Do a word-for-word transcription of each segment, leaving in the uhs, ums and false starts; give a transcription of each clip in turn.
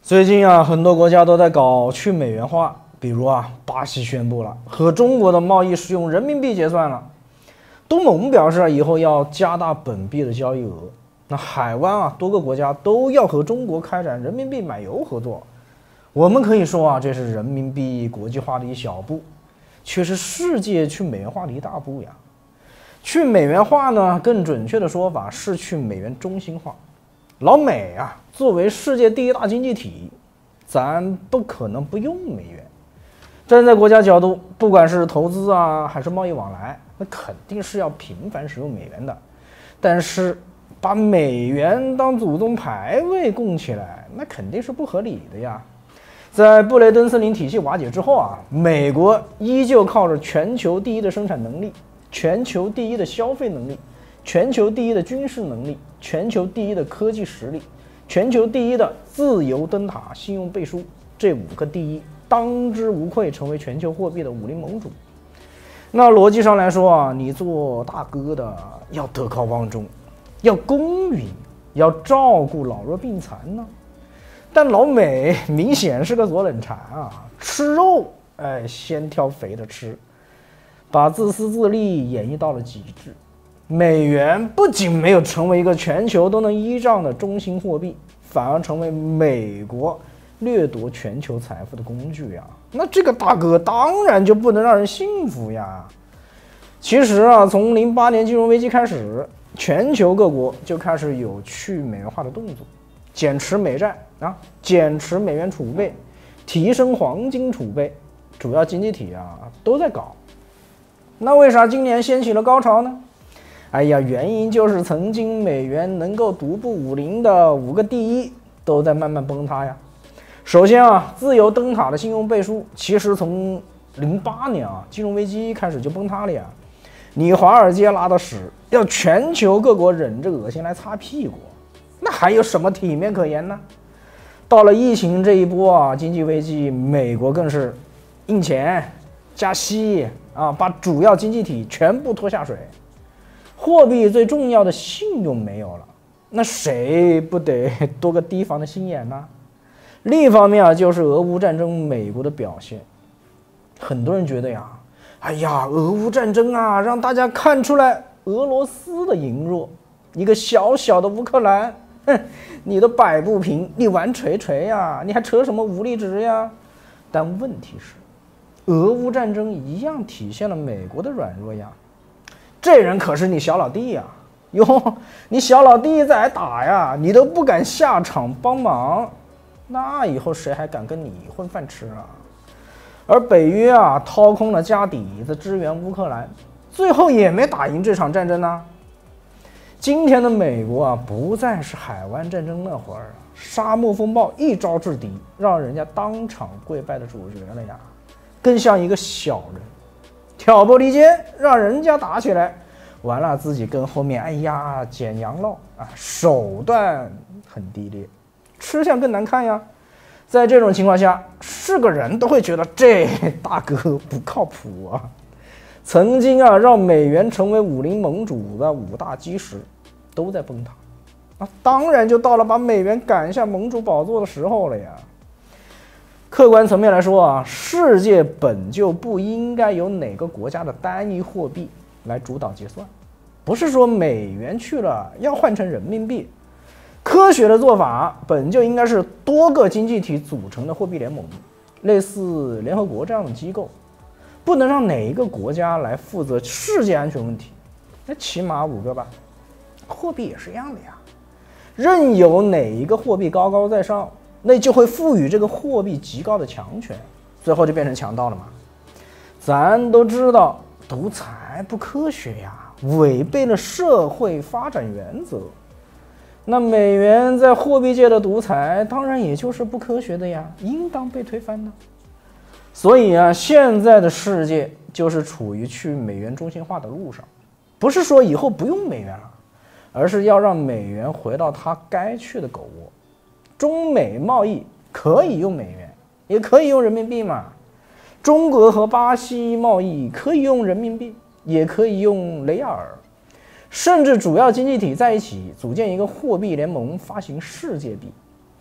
最近啊，很多国家都在搞去美元化，比如啊，巴西宣布了和中国的贸易是用人民币结算了，东盟表示啊，以后要加大本币的交易额。那海湾啊，多个国家都要和中国开展人民币买油合作。我们可以说啊，这是人民币国际化的一小步，却是世界去美元化的一大步呀。去美元化呢，更准确的说法是去美元中心化。老美啊，作为世界第一大经济体，咱不可能不用美元。站在国家角度，不管是投资啊，还是贸易往来，那肯定是要频繁使用美元的。但是把美元当祖宗牌位供起来，那肯定是不合理的呀。在布雷顿森林体系瓦解之后啊，美国依旧靠着全球第一的生产能力、全球第一的消费能力、全球第一的军事能力、全球第一的科技实力、全球第一的自由灯塔信用背书，这五个第一当之无愧成为全球货币的武林盟主。那逻辑上来说啊，你做大哥的要德高望重，要公允，要照顾老弱病残呢。但老美明显是个左冷馋啊，吃肉哎，先挑肥的吃，把自私自利演绎到了极致。美元不仅没有成为一个全球都能依仗的中心货币，反而成为美国掠夺全球财富的工具呀。那这个大哥当然就不能让人信服呀。其实啊，从零八年金融危机开始，全球各国就开始有去美元化的动作，减持美债啊，减持美元储备，提升黄金储备，主要经济体啊都在搞。那为啥今年掀起了高潮呢？哎呀，原因就是曾经美元能够独步武林的五个第一都在慢慢崩塌呀。首先啊，自由灯塔的信用背书，其实从零八年啊金融危机开始就崩塌了呀。你华尔街拉的屎，要全球各国忍着恶心来擦屁股，那还有什么体面可言呢？到了疫情这一波啊经济危机，美国更是印钱、加息啊，把主要经济体全部拖下水。货币最重要的信用没有了，那谁不得多个提防的心眼呢？另一方面啊，就是俄乌战争美国的表现。很多人觉得呀，哎呀，俄乌战争啊，让大家看出来俄罗斯的羸弱。一个小小的乌克兰，哼，你都摆不平，你玩锤锤呀，你还扯什么武力值呀？但问题是，俄乌战争一样体现了美国的软弱呀。这人可是你小老弟呀，哟，你小老弟再来打呀，你都不敢下场帮忙，那以后谁还敢跟你混饭吃啊？而北约啊，掏空了家底子支援乌克兰，最后也没打赢这场战争啊。今天的美国啊，不再是海湾战争那会儿啊，沙漠风暴一招制敌，让人家当场跪拜的主角了呀，更像一个小人。挑拨离间，让人家打起来，完了自己跟后面哎呀捡羊肉啊，手段很低劣，吃相更难看呀。在这种情况下，是个人都会觉得这大哥不靠谱啊。曾经啊让美元成为武林盟主的五大基石都在崩塌，啊，当然就到了把美元赶下盟主宝座的时候了呀。客观层面来说啊，世界本就不应该由哪个国家的单一货币来主导结算，不是说美元去了要换成人民币。科学的做法本就应该是多个经济体组成的货币联盟，类似联合国这样的机构，不能让哪一个国家来负责世界安全问题，那起码五个吧。货币也是一样的呀，任由哪一个货币高高在上，那就会赋予这个货币极高的强权，最后就变成强盗了嘛。咱都知道独裁不科学呀，违背了社会发展原则。那美元在货币界的独裁当然也就是不科学的呀，应当被推翻的。所以啊，现在的世界就是处于去美元中心化的路上，不是说以后不用美元了，而是要让美元回到它该去的狗窝。中美贸易可以用美元，也可以用人民币嘛。中国和巴西贸易可以用人民币，也可以用雷亚尔，甚至主要经济体在一起组建一个货币联盟，发行世界币，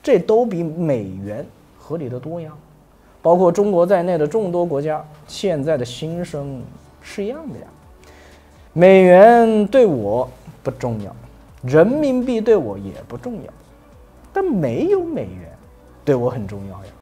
这都比美元合理的多呀。包括中国在内的众多国家现在的心声是一样的呀。美元对我不重要，人民币对我也不重要，但没有美元对我很重要呀。